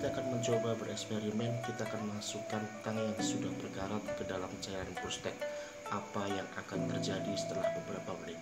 kita akan mencoba bereksperimen. Kita akan masukkan tang yang sudah berkarat ke dalam cairan prostek. Apa yang akan terjadi setelah beberapa menit?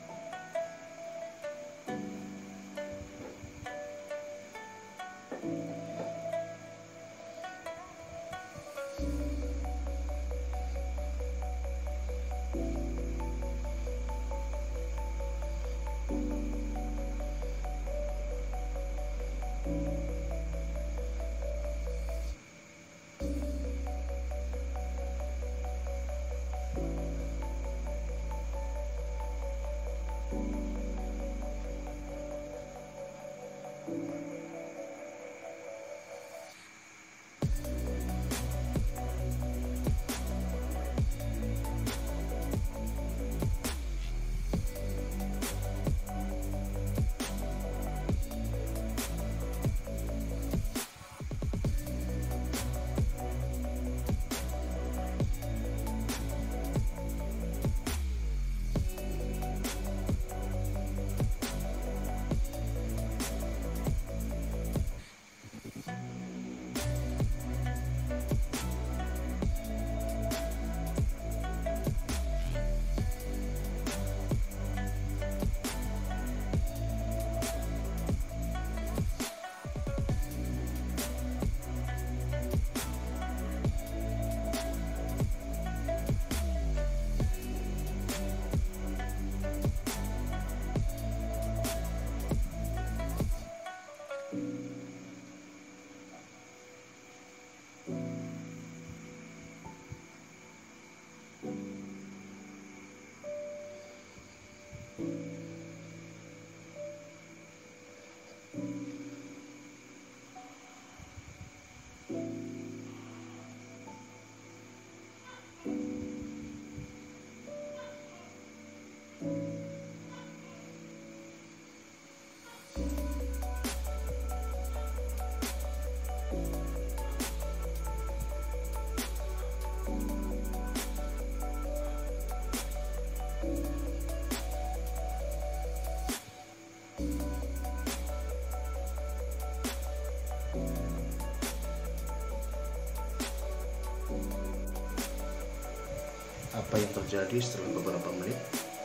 Apa yang terjadi setelah beberapa menit?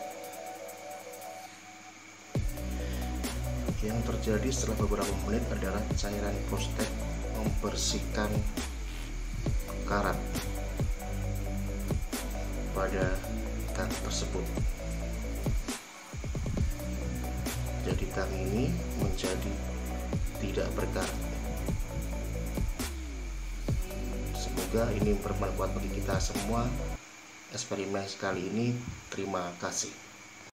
Yang terjadi setelah beberapa menit adalah cairan prostat membersihkan karat pada tang tersebut. Jadi tang ini menjadi tidak berkarat. Semoga ini bermanfaat bagi kita semua. Eksperimen sekali ini, terima kasih.